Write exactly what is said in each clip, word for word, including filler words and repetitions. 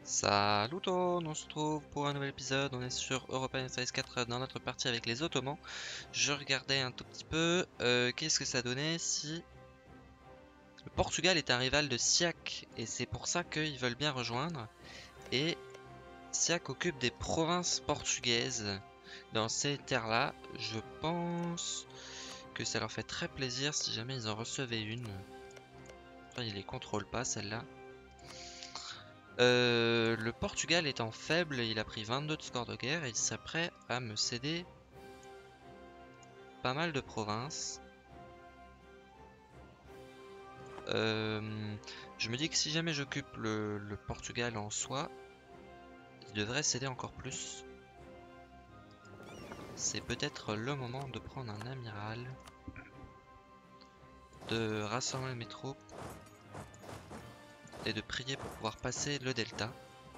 Salut tout le monde, on se retrouve pour un nouvel épisode, on est sur Europa Universalis quatre dans notre partie avec les Ottomans. Je regardais un tout petit peu, euh, qu'est-ce que ça donnait si le Portugal est un rival de Siak, et c'est pour ça qu'ils veulent bien rejoindre. Et Siak occupe des provinces portugaises dans ces terres-là. Je pense que ça leur fait très plaisir si jamais ils en recevaient une. Après, ils les contrôlent pas celle-là. Euh, le Portugal étant faible, il a pris vingt-deux de score de guerre et il serait prêt à me céder pas mal de provinces. Euh, je me dis que si jamais j'occupe le, le Portugal en soi, il devrait céder encore plus. C'est peut-être le moment de prendre un amiral, de rassembler mes troupes et de prier pour pouvoir passer le delta.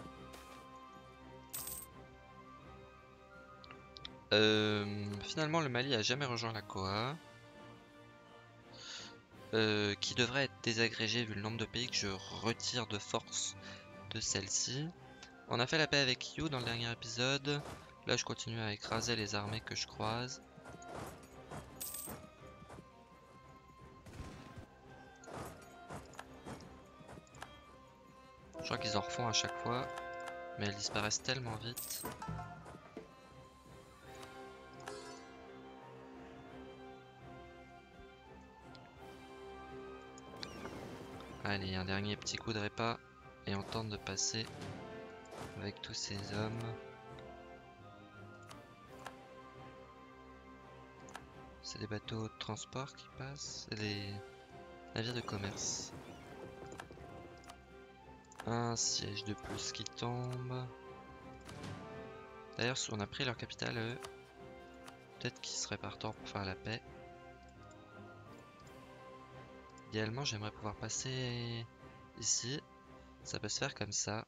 Euh, finalement, le Mali a jamais rejoint la C O A. Euh, qui devrait être désagrégé vu le nombre de pays que je retire de force de celle-ci. On a fait la paix avec You dans le dernier épisode. Là, je continue à écraser les armées que je croise. Je crois qu'ils en refont à chaque fois, mais elles disparaissent tellement vite. Allez, un dernier petit coup de répas et on tente de passer avec tous ces hommes. C'est des bateaux de transport qui passent, c'est des navires de commerce. Un siège de plus qui tombe. D'ailleurs, si on a pris leur capitale, eux, peut-être qu'ils seraient partants pour faire la paix. Idéalement, j'aimerais pouvoir passer ici. Ça peut se faire comme ça.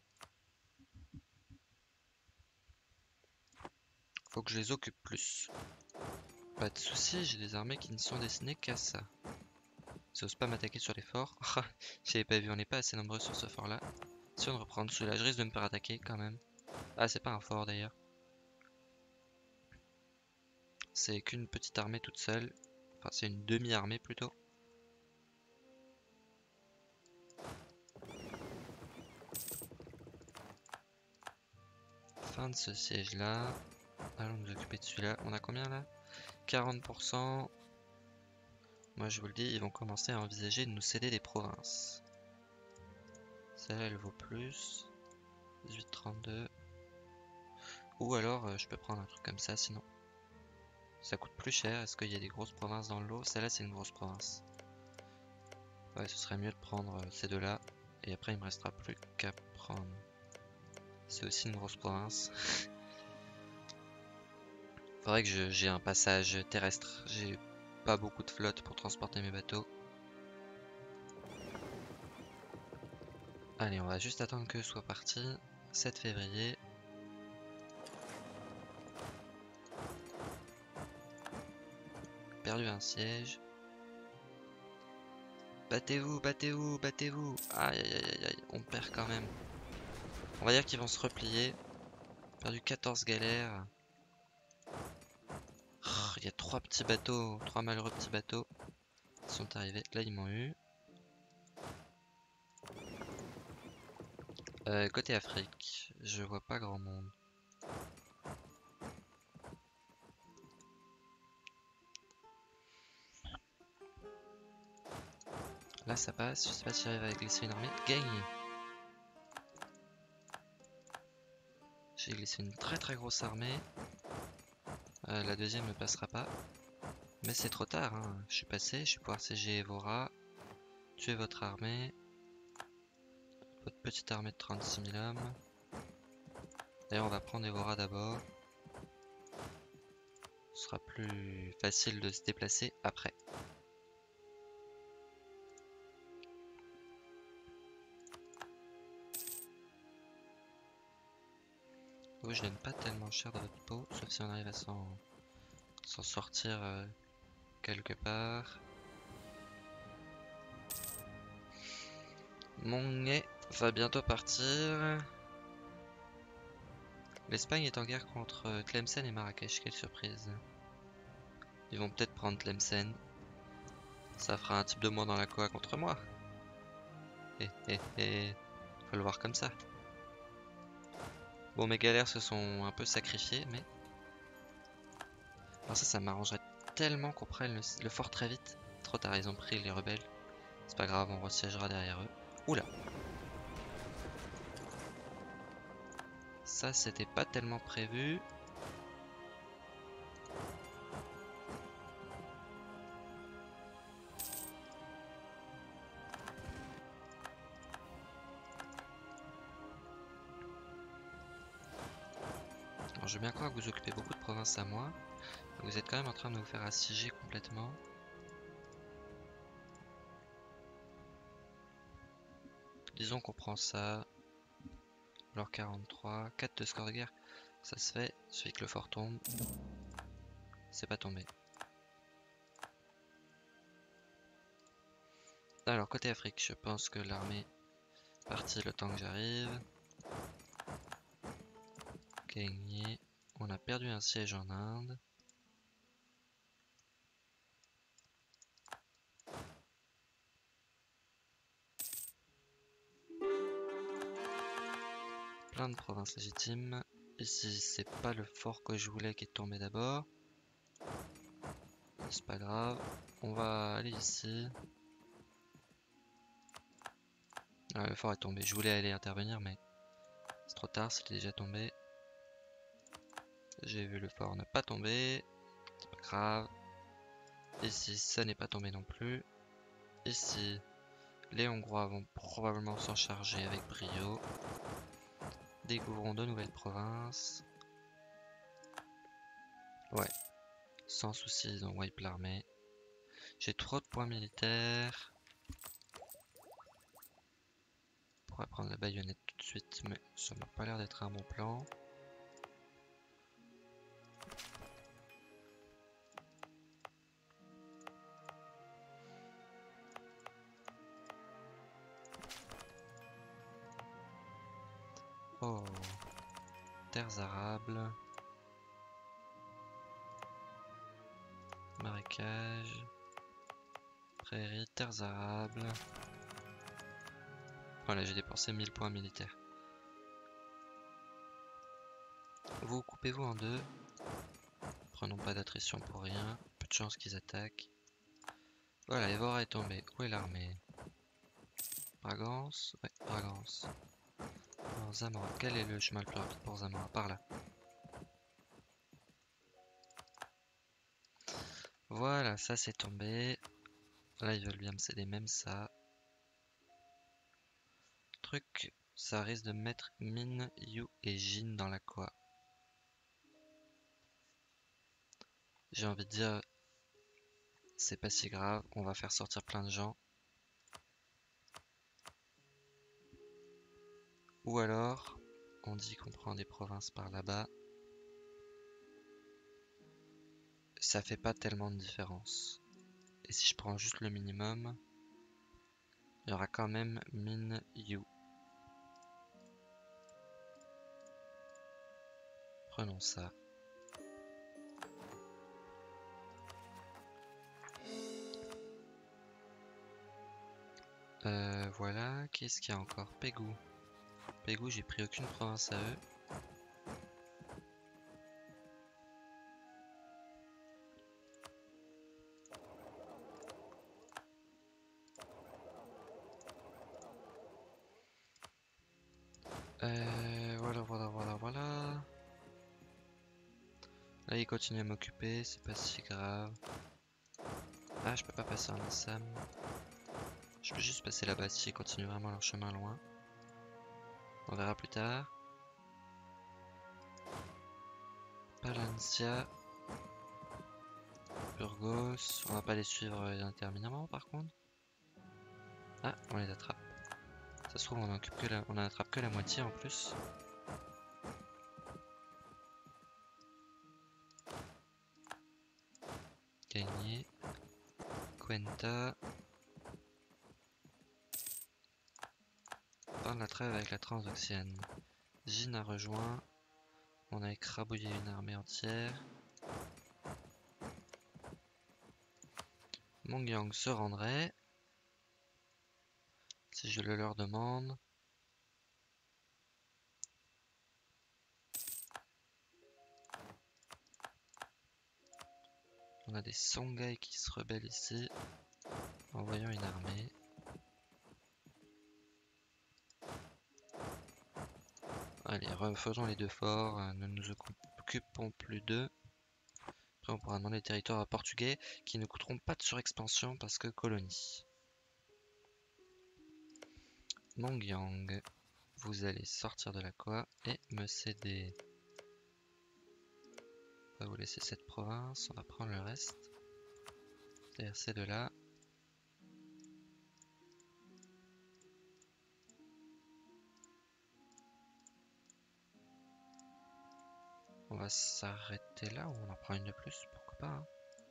Faut que je les occupe plus. Pas de soucis, j'ai des armées qui ne sont destinées qu'à ça. Ils osent pas m'attaquer sur les forts. J'avais pas vu, on n'est pas assez nombreux sur ce fort là. Si on reprend celui-là, je risque de me faire attaquer quand même. Ah, c'est pas un fort d'ailleurs. C'est qu'une petite armée toute seule. Enfin, c'est une demi-armée plutôt. Fin de ce siège là. Allons nous occuper de celui-là. On a combien là? quarante pour cent. Moi je vous le dis, ils vont commencer à envisager de nous céder des provinces. Celle-là elle vaut plus. dix-huit trente-deux. Ou alors euh, je peux prendre un truc comme ça sinon. Ça coûte plus cher. Est-ce qu'il y a des grosses provinces dans le lot? Celle-là c'est une grosse province. Ouais, ce serait mieux de prendre euh, ces deux-là. Et après il me restera plus qu'à prendre. C'est aussi une grosse province. Faudrait que j'ai un passage terrestre. J'ai pas beaucoup de flotte pour transporter mes bateaux. Allez, on va juste attendre que soit parti. sept février. Perdu un siège. Battez-vous, battez-vous, battez-vous. Aïe aïe aïe aïe, on perd quand même. On va dire qu'ils vont se replier. Perdu quatorze galères. Il y a trois petits bateaux, trois malheureux petits bateaux qui sont arrivés. Là, ils m'ont eu. Euh, côté Afrique, je vois pas grand monde. Là, ça passe. Je sais pas si j'arrive à glisser une armée. Gagne. J'ai glissé une très très grosse armée. Euh, la deuxième ne passera pas. Mais c'est trop tard, hein. Je suis passé, je vais pouvoir siéger Evora. Tuer votre armée. Votre petite armée de trente-six mille hommes. D'ailleurs, on va prendre Evora d'abord. Ce sera plus facile de se déplacer après. Oh, je donne pas tellement cher de votre peau, sauf si on arrive à s'en sortir euh, quelque part. Monguet va bientôt partir. L'Espagne est en guerre contre Tlemcen et Marrakech, quelle surprise. Ils vont peut-être prendre Tlemcen. Ça fera un type de moins dans la coa contre moi. Eh eh eh, faut le voir comme ça. Bon, mes galères se sont un peu sacrifiées, mais... Alors ça, ça m'arrangerait tellement qu'on prenne le, le fort très vite. Trop tard, ils ont pris les rebelles. C'est pas grave, on resiégera derrière eux. Oula! Ça, c'était pas tellement prévu. Alors, je veux bien croire que vous occupez beaucoup de provinces à moi. Vous êtes quand même en train de vous faire assiéger complètement. Disons qu'on prend ça. Alors quarante-trois, quatre de score de guerre. Ça se fait, il suffit que le fort tombe. C'est pas tombé. Alors côté Afrique, je pense que l'armée est partie le temps que j'arrive. Gagné. On a perdu un siège en Inde. Plein de provinces légitimes. Ici, c'est pas le fort que je voulais qui est tombé d'abord. C'est pas grave. On va aller ici. Ah, le fort est tombé. Je voulais aller intervenir, mais c'est trop tard, c'était déjà tombé. J'ai vu le fort ne pas tomber. C'est pas grave. Ici, ça n'est pas tombé non plus. Ici, les Hongrois vont probablement s'en charger avec brio. Découvrons de nouvelles provinces. Ouais, sans souci, ils ont wipe l'armée. J'ai trop de points militaires. On pourrait prendre la baïonnette tout de suite, mais ça m'a pas l'air d'être un bon plan. Oh, terres arables. Marécages. Prairies, terres arables. Voilà, j'ai dépensé mille points militaires. Vous coupez-vous en deux. Prenons pas d'attrition pour rien. Peu de chance qu'ils attaquent. Voilà, Evora est tombé. Où est l'armée? Bragance? Ouais, Bragance. Alors, Zamora. Quel est le chemin le plus rapide pour Zamora? Par là. Voilà, ça c'est tombé. Là, ils veulent bien me céder même ça. Truc, ça risque de mettre Min, Yu et Jin dans la Koa. J'ai envie de dire, c'est pas si grave, on va faire sortir plein de gens. Ou alors, on dit qu'on prend des provinces par là-bas. Ça fait pas tellement de différence. Et si je prends juste le minimum, il y aura quand même Min, Yu. Prenons ça. Euh, voilà, qu'est-ce qu'il y a encore? Pégou. Pégou, j'ai pris aucune province à eux. Euh, voilà, voilà, voilà, voilà. Là, ils continuent à m'occuper, c'est pas si grave. Ah, je peux pas passer en Assam. Je peux juste passer là-bas si ils continuent vraiment leur chemin loin. On verra plus tard. Palencia. Burgos. On va pas les suivre indéterminément par contre. Ah, on les attrape. Ça se trouve, on en occupe que la... on en attrape que la moitié en plus. Gagné. Cuenta. de la trêve avec la Transoxiane. Jin a rejoint. On a écrabouillé une armée entière. Mongyang se rendrait. Si je le leur demande. On a des Songhai qui se rebellent ici. Envoyons une armée. Allez, refaisons les deux forts. Ne nous occupons plus d'eux. Après, on pourra demander des territoires portugais qui ne coûteront pas de surexpansion parce que colonie. Mongyang, vous allez sortir de la Koa et me céder. On va vous laisser cette province, on va prendre le reste. C'est-à-dire ces deux-là. On va s'arrêter là ou on en prend une de plus, pourquoi pas. Hein.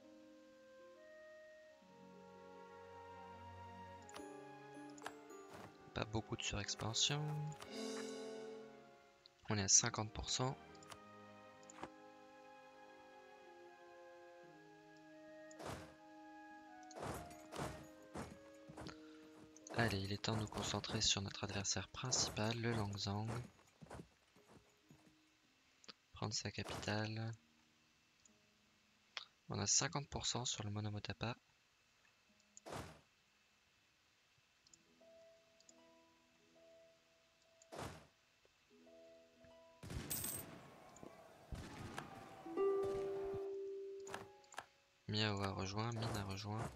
Pas beaucoup de surexpansion. On est à cinquante pour cent. Allez, il est temps de nous concentrer sur notre adversaire principal, le Langzang. Prendre sa capitale. On a cinquante pour cent sur le Monomotapa. Miao a rejoint, Min a rejoint.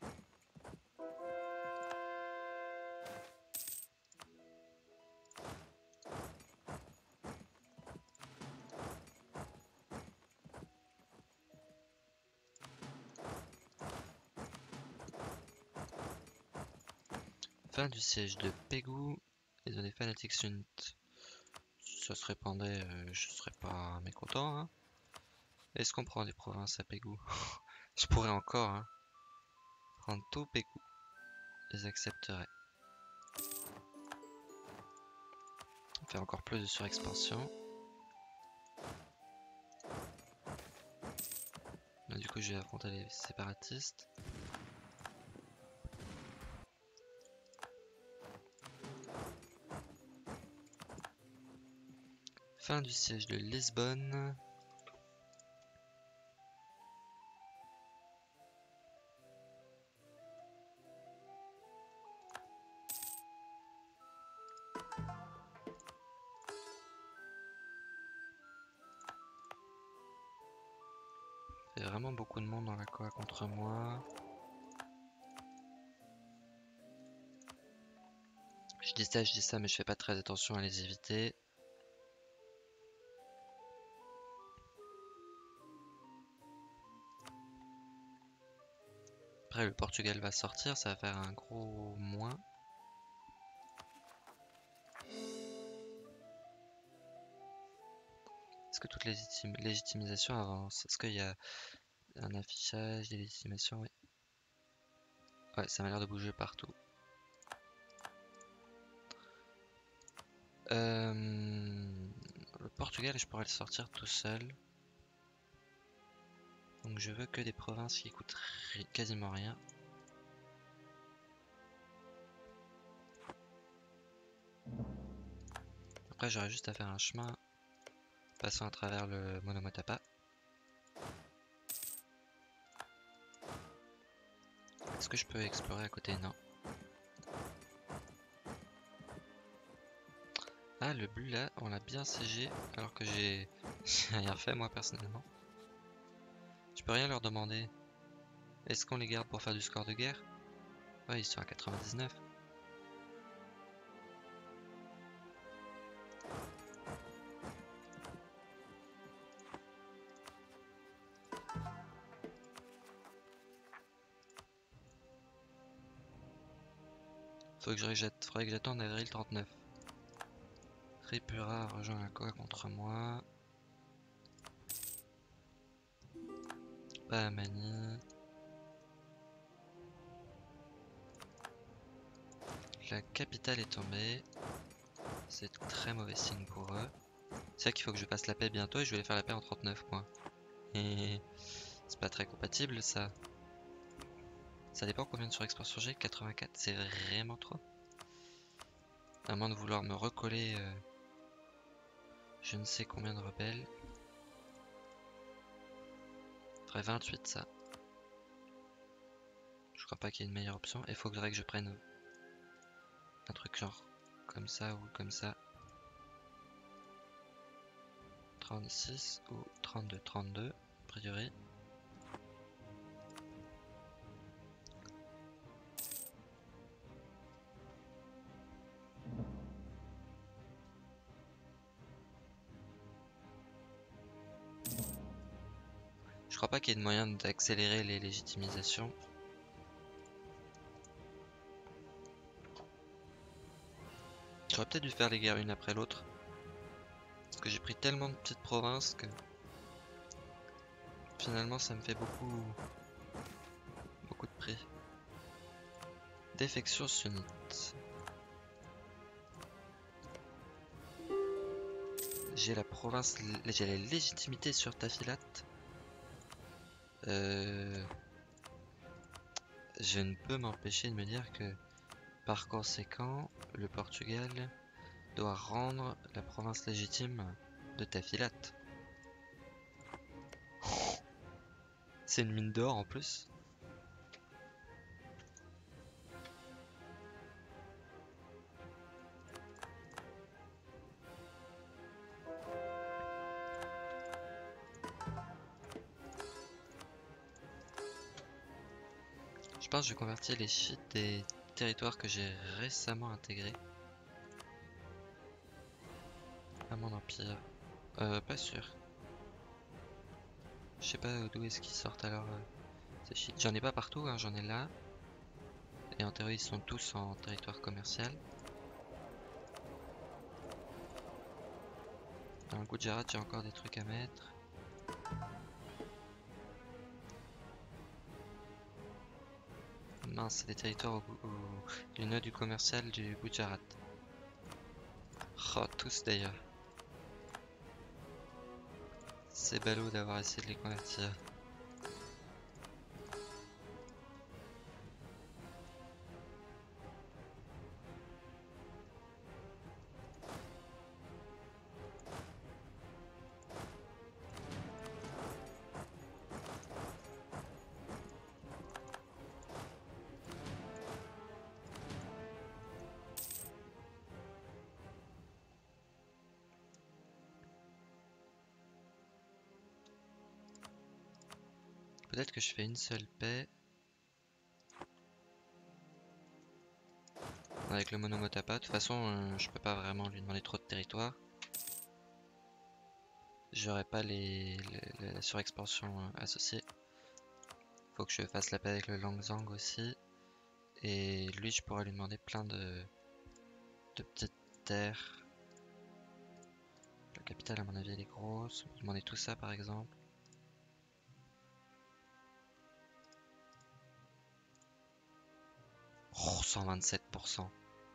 Fin du siège de Pegu. Les zones fanatiques sunnites. Si ça se répandait, euh, je serais pas mécontent. Hein. Est-ce qu'on prend des provinces à Pegu? Je pourrais encore hein, prendre tout Pegu. Ils accepteraient. On fait encore plus de surexpansion. Là, du coup, je vais affronter les séparatistes. Fin du siège de Lisbonne. Il y a vraiment beaucoup de monde dans la Koa contre moi. Je dis ça, je dis ça, mais je fais pas très attention à les éviter. Après, le Portugal va sortir, ça va faire un gros moins. Est-ce que toute légitim légitimisation avance? Est-ce qu'il y a un affichage, des légitimations? Oui. Ouais, ça m'a l'air de bouger partout. Euh, le Portugal, je pourrais le sortir tout seul. Donc je veux que des provinces qui coûtent ri quasiment rien. Après j'aurais juste à faire un chemin passant à travers le Monomotapa. Est-ce que je peux explorer à côté? Non. Ah, le bleu là, on l'a bien siégé alors que j'ai rien fait moi personnellement. Je peux rien leur demander. Est-ce qu'on les garde pour faire du score de guerre? Ouais, ils sont à quatre-vingt-dix-neuf. Faudrait que jette, faudrait que j'attende avril trente-neuf. Tripura rejoint la Koa contre moi. Bahamani. La capitale est tombée. C'est très mauvais signe pour eux. C'est vrai qu'il faut que je fasse la paix bientôt et je vais faire la paix en trente-neuf points. Et c'est pas très compatible ça. Ça dépend combien de surexpansion j'ai. quatre-vingt-quatre, c'est vraiment trop. À moins de vouloir me recoller euh, je ne sais combien de rebelles. Faudrait vingt-huit ça. Je crois pas qu'il y ait une meilleure option. Il faudrait que je prenne un truc genre comme ça ou comme ça. trente-six ou trente-deux. trente-deux, a priori. Je crois pas qu'il y ait de moyen d'accélérer les légitimisations. J'aurais peut-être dû faire les guerres une après l'autre. Parce que j'ai pris tellement de petites provinces que finalement ça me fait beaucoup beaucoup de prix. Défection sunnite. J'ai la province, j'ai la légitimité sur Tafilat. Euh, je ne peux m'empêcher de me dire que par conséquent, le Portugal doit rendre la province légitime de Tafilat. C'est une mine d'or en plus. Je pense que je vais convertir les chiites des territoires que j'ai récemment intégrés à mon empire. Euh, pas sûr. Je sais pas d'où est-ce qu'ils sortent alors euh, ces chiites. J'en ai pas partout, hein, j'en ai là. Et en théorie, ils sont tous en territoire commercial. Dans le Gujarat, j'ai encore des trucs à mettre. Mince, c'est des territoires au, au, du nœud du commercial du Gujarat. Oh, tous d'ailleurs. C'est ballot d'avoir essayé de les convertir. Peut-être que je fais une seule paix avec le Monomotapa. De toute façon, euh, je peux pas vraiment lui demander trop de territoire. J'aurai pas les, les, la surexpansion euh, associée. Faut que je fasse la paix avec le Langzang aussi. Et lui, je pourrais lui demander plein de, de petites terres. La capitale, à mon avis, elle est grosse. Lui demander tout ça, par exemple. Oh, cent vingt-sept pour cent.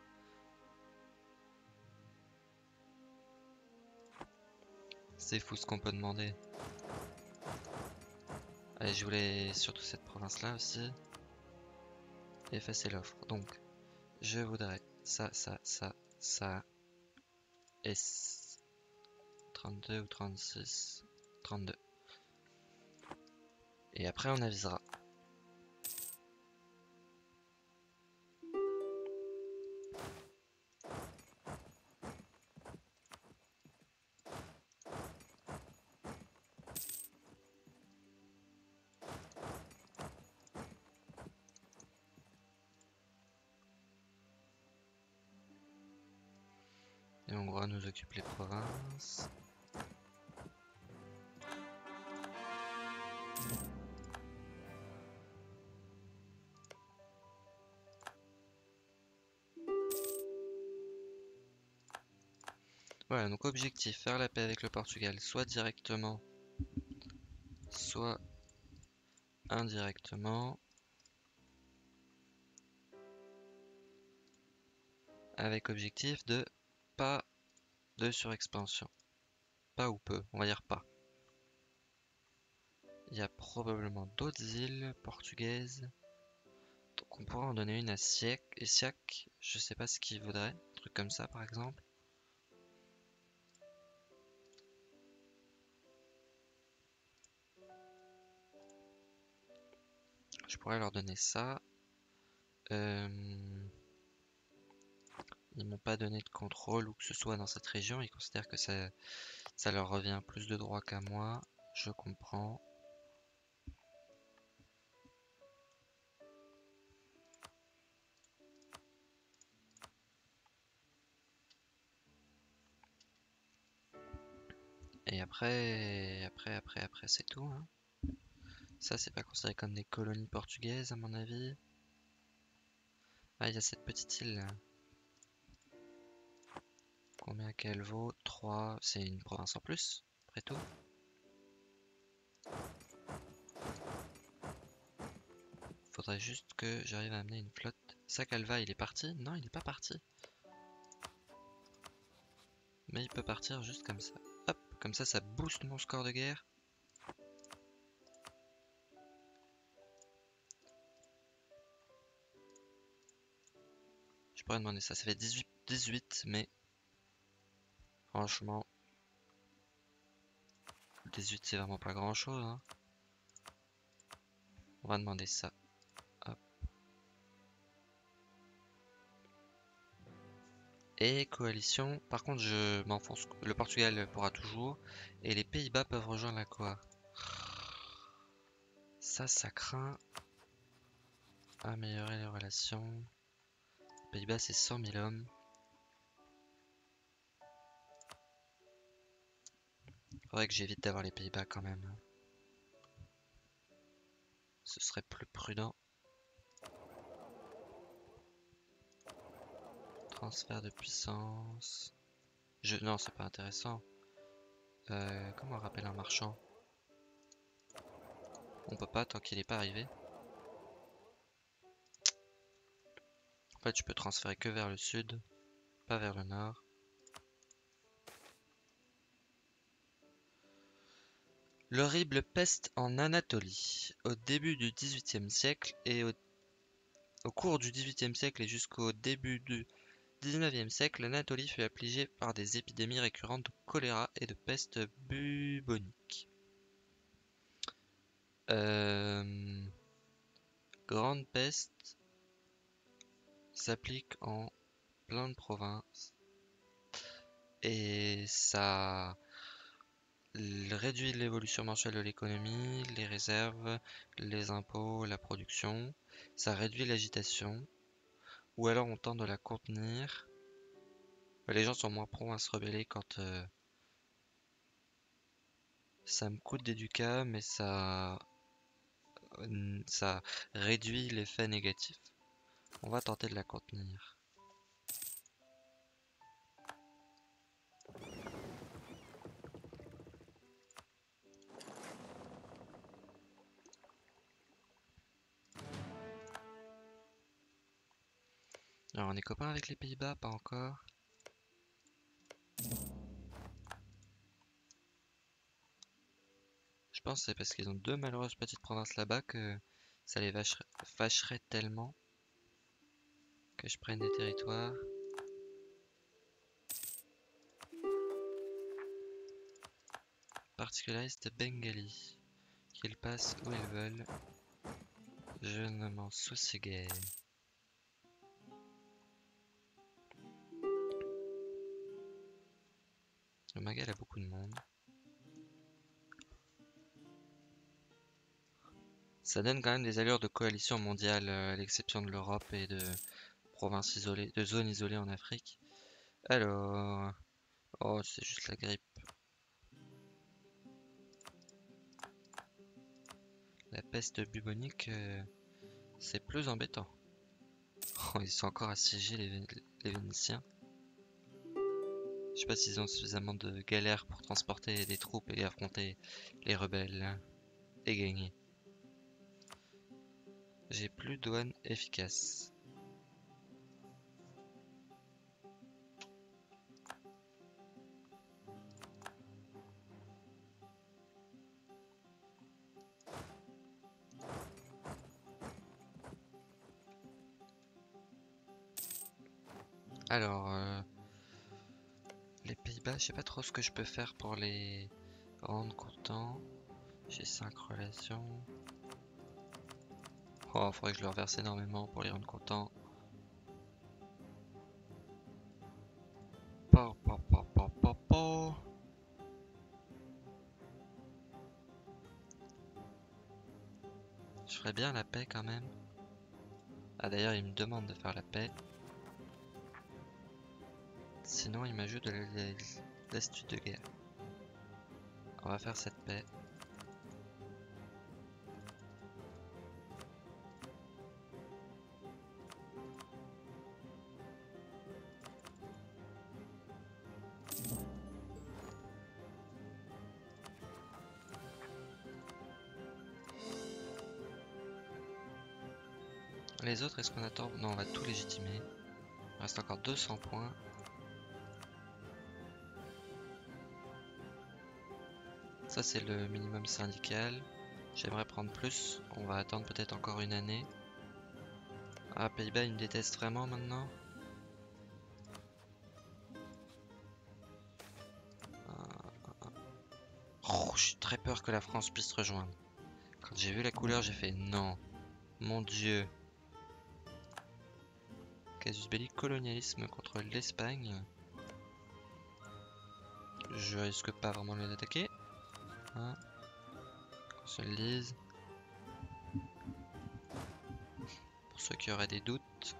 C'est fou ce qu'on peut demander. Allez, je voulais surtout cette province-là aussi. Effacer l'offre. Donc, je voudrais ça, ça, ça, ça. Et trente-deux ou trente-six. trente-deux. Et après, on avisera. Et Hongrois nous occupe les provinces. Voilà, donc objectif, faire la paix avec le Portugal, soit directement, soit indirectement. Avec objectif de pas de surexpansion. Pas ou peu, on va dire pas. Il y a probablement d'autres îles portugaises. Donc on pourra en donner une à Siak, et Siak, je sais pas ce qu'il vaudrait, un truc comme ça par exemple. Je pourrais leur donner ça. Euh... Ils m'ont pas donné de contrôle ou que ce soit dans cette région. Ils considèrent que ça, ça leur revient plus de droits qu'à moi. Je comprends. Et après, après, après, après, c'est tout. Hein. Ça, c'est pas considéré comme des colonies portugaises, à mon avis. Ah, il y a cette petite île là. Combien qu'elle vaut? Trois. C'est une province en plus, après tout. Faudrait juste que j'arrive à amener une flotte. Sacalva, il est parti? Non, il est pas parti. Mais il peut partir juste comme ça. Hop, comme ça, ça booste mon score de guerre. Je pourrais demander ça. Ça fait dix-huit, dix-huit, mais franchement, dix-huit, c'est vraiment pas grand chose. Hein. On va demander ça. Hop. Et coalition. Par contre, je m'enfonce. Le Portugal pourra toujours. Et les Pays-Bas peuvent rejoindre la Coa. Ça, ça craint. Améliorer les relations. Pays-Bas, c'est cent mille hommes. Faudrait que j'évite d'avoir les Pays-Bas quand même. Ce serait plus prudent. Transfert de puissance. Je... Non, c'est pas intéressant. Euh, comment on rappelle un marchand? On peut pas tant qu'il n'est pas arrivé. En fait, je peux transférer que vers le sud, pas vers le nord. L'horrible peste en Anatolie. Au début du dix-huitième siècle et au, au cours du dix-huitième siècle et jusqu'au début du dix-neuvième siècle, l'Anatolie fut affligée par des épidémies récurrentes de choléra et de peste bubonique. Euh, grande peste s'applique en plein de provinces et ça réduit l'évolution mensuelle de l'économie, les réserves, les impôts, la production. Ça réduit l'agitation. Ou alors on tente de la contenir. Les gens sont moins prompts à se rebeller quand euh, ça me coûte des ducats, mais ça, euh, ça réduit l'effet négatif. On va tenter de la contenir. Alors on est copains avec les Pays-Bas, pas encore. Je pense que c'est parce qu'ils ont deux malheureuses petites provinces là-bas que ça les vacherait, fâcherait tellement que je prenne des territoires. Particulariste Bengali. Qu'ils passent où ils veulent. Je ne m'en soucie guère. Le Magal a beaucoup de monde. Ça donne quand même des allures de coalition mondiale, à l'exception de l'Europe et de provinces isolées, de zones isolées en Afrique. Alors... Oh, c'est juste la grippe. La peste bubonique, euh, c'est plus embêtant. Oh, ils sont encore assiégés, les, les Vénitiens. Je sais pas s'ils ont suffisamment de galères pour transporter des troupes et affronter les rebelles et gagner. J'ai plus de douane efficace. Alors, euh, les Pays-Bas, je sais pas trop ce que je peux faire pour les rendre contents. J'ai cinq relations. Oh, faudrait que je leur verse énormément pour les rendre contents. Po, po, po, po, po, po. Je ferais bien la paix quand même. Ah d'ailleurs, il me demande de faire la paix. Sinon, il m'ajoute de l'astuce de guerre. On va faire cette paix. Les autres, est-ce qu'on attend? Non, on va tout légitimer. Il reste encore deux cents points. Ça, c'est le minimum syndical. J'aimerais prendre plus. On va attendre peut-être encore une année. Ah, Pays-Bas, ils me détestent vraiment maintenant. Oh, j'ai très peur que la France puisse rejoindre. Quand j'ai vu la couleur, j'ai fait non. Mon Dieu. Casus belli, colonialisme contre l'Espagne. Je risque pas vraiment de les attaquer. Hein, qu'on se le dise. Pour ceux qui auraient des doutes.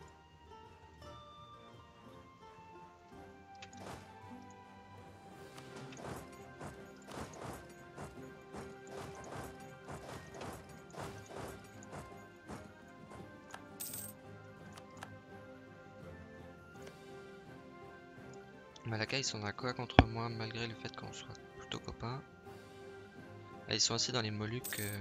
Malacca, ils sont d'accord contre moi malgré le fait qu'on soit plutôt copains. Ah, ils sont aussi dans les Moluques. Euh...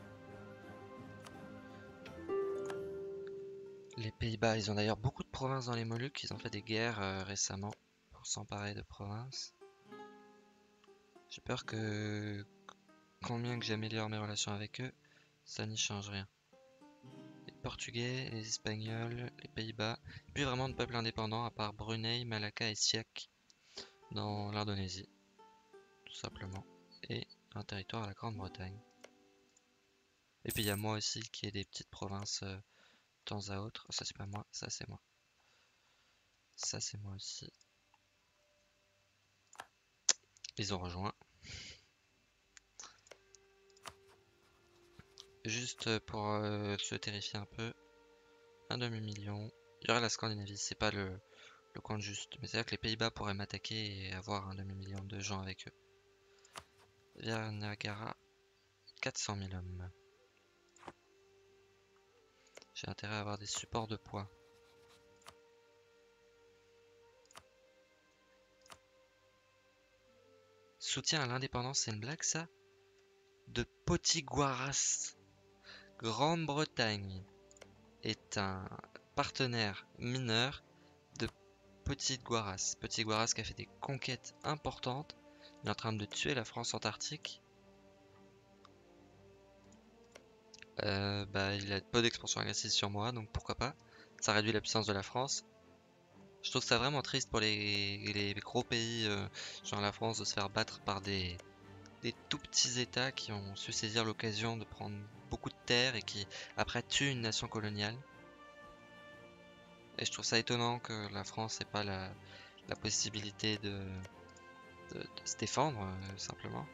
Les Pays-Bas, ils ont d'ailleurs beaucoup de provinces dans les Moluques. Ils ont fait des guerres euh, récemment pour s'emparer de provinces. J'ai peur que, combien que j'améliore mes relations avec eux, ça n'y change rien. Les Portugais, les Espagnols, les Pays-Bas, plus vraiment de peuples indépendants à part Brunei, Malacca et Siak dans l'Indonésie, tout simplement, et un territoire à la Grande-Bretagne. Et puis il y a moi aussi qui ai des petites provinces euh, de temps à autre. Ça c'est pas moi, ça c'est moi. Ça c'est moi aussi. Ils ont rejoint. Juste pour euh, se terrifier un peu, un demi-million. Il y aurait la Scandinavie, c'est pas le, le compte juste. Mais c'est-à-dire que les Pays-Bas pourraient m'attaquer et avoir un demi-million de gens avec eux. Viernagara, quatre cent mille hommes. J'ai intérêt à avoir des supports de poids. Soutien à l'indépendance, c'est une blague ça? De Potiguaras. Grande-Bretagne est un partenaire mineur de Potiguaras. Potiguaras qui a fait des conquêtes importantes. Il est en train de tuer la France antarctique. Euh, bah, il a peu d'expansion agressive sur moi, donc pourquoi pas. Ça réduit la puissance de la France. Je trouve ça vraiment triste pour les, les gros pays, euh, genre la France, de se faire battre par des, des tout petits États qui ont su saisir l'occasion de prendre beaucoup de terres et qui après tuent une nation coloniale. Et je trouve ça étonnant que la France n'ait pas la, la possibilité de, de, de se défendre, euh, simplement.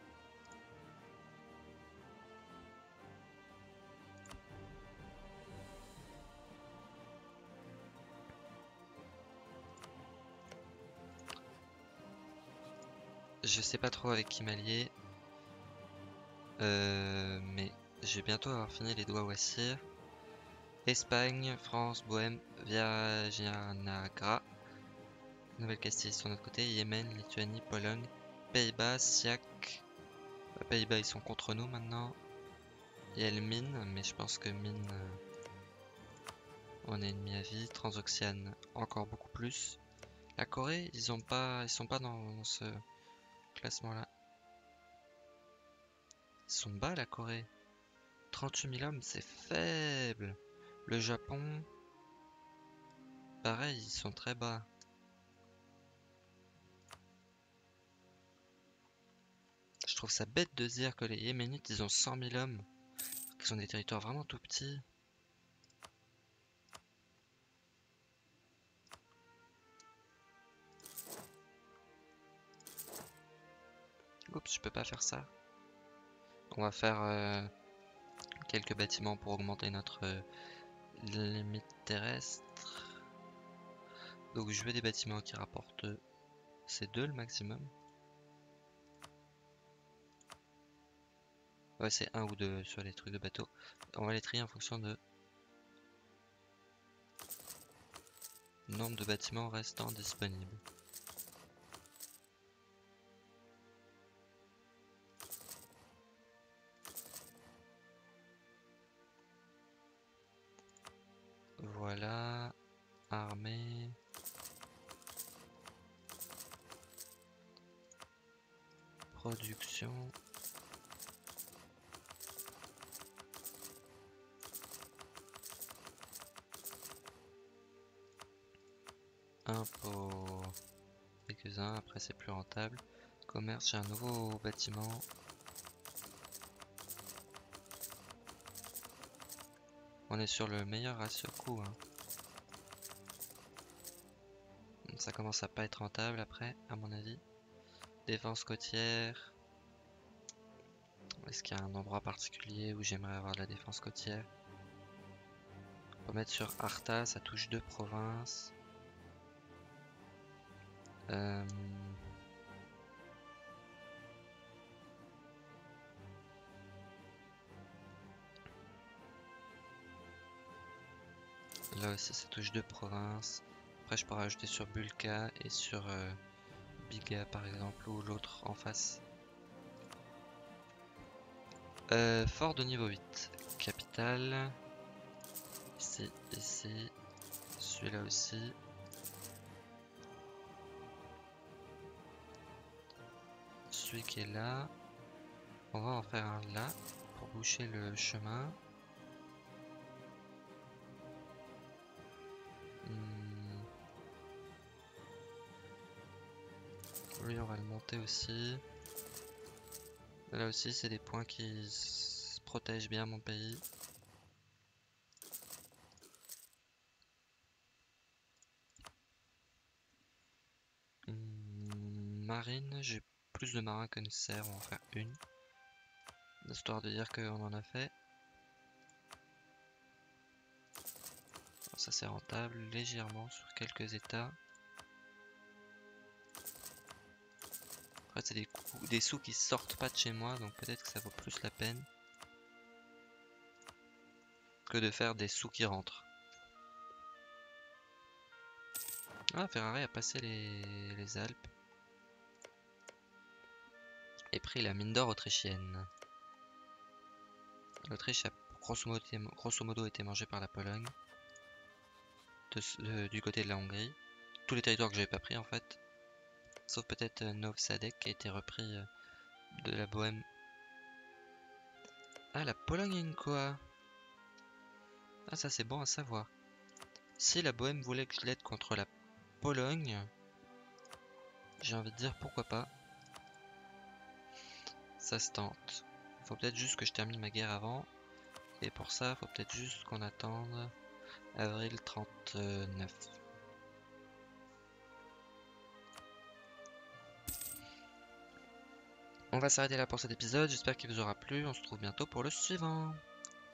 Je sais pas trop avec qui m'allier, euh, mais je vais bientôt avoir fini les doigts Wassir. Espagne, France, Bohême, Vijayanagara, Nouvelle-Castille sur notre côté, Yémen, Lituanie, Pologne, Pays-Bas, Siak. Les Pays-Bas ils sont contre nous maintenant. Il y a le Mine, mais je pense que Mine, euh, on est ennemi à vie. Transoxiane, encore beaucoup plus. La Corée, ils ont pas, ils sont pas dans, dans ce classement-là. Ils sont bas la Corée. trente-huit mille hommes, c'est faible. Le Japon, pareil, ils sont très bas. Je trouve ça bête de se dire que les Yéménites, ils ont cent mille hommes, qui sont des territoires vraiment tout petits. Oups, je peux pas faire ça. On va faire euh, quelques bâtiments pour augmenter notre euh, limite terrestre. Donc je veux des bâtiments qui rapportent ces deux le maximum. Ouais, c'est un ou deux sur les trucs de bateau. On va les trier en fonction de nombre de bâtiments restants disponibles. Voilà, armée. Production. Impôt. Quelques-uns, après c'est plus rentable. Commerce, j'ai un nouveau bâtiment. On est sur le meilleur ratio coût. Hein. Ça commence à pas être rentable après, à mon avis. Défense côtière. Est-ce qu'il y a un endroit particulier où j'aimerais avoir de la défense côtière? On peut mettre sur Arta, ça touche deux provinces. Euh... Là aussi ça touche deux provinces. Après je pourrais ajouter sur Bulka et sur euh, Biga par exemple, ou l'autre en face. Euh, fort de niveau huit. Capitale. Ici, ici. Celui-là aussi. Celui qui est là. On va en faire un là pour boucher le chemin. Hmm. Lui on va le monter aussi. Là aussi c'est des points qui protègent bien mon pays. Hmm. Marine, j'ai plus de marins que nécessaire, on va en faire une. Histoire de dire qu'on en a fait. Alors ça c'est rentable, légèrement sur quelques états. Après c'est des, des sous qui sortent pas de chez moi, donc peut-être que ça vaut plus la peine que de faire des sous qui rentrent. Ah, Ferrari a passé les, les Alpes et pris la mine d'or autrichienne. L'Autriche a grosso modo, grosso modo été mangée par la Pologne. De, de, du côté de la Hongrie. Tous les territoires que j'avais pas pris en fait. Sauf peut-être euh, Novsadek qui a été repris euh, de la Bohème. Ah, la Pologne a une quoi? Ah, ça c'est bon à savoir. Si la Bohème voulait que je l'aide contre la Pologne, j'ai envie de dire pourquoi pas. Ça se tente. Faut peut-être juste que je termine ma guerre avant. Et pour ça, faut peut-être juste qu'on attende avril trente-neuf. On va s'arrêter là pour cet épisode. J'espère qu'il vous aura plu. On se retrouve bientôt pour le suivant.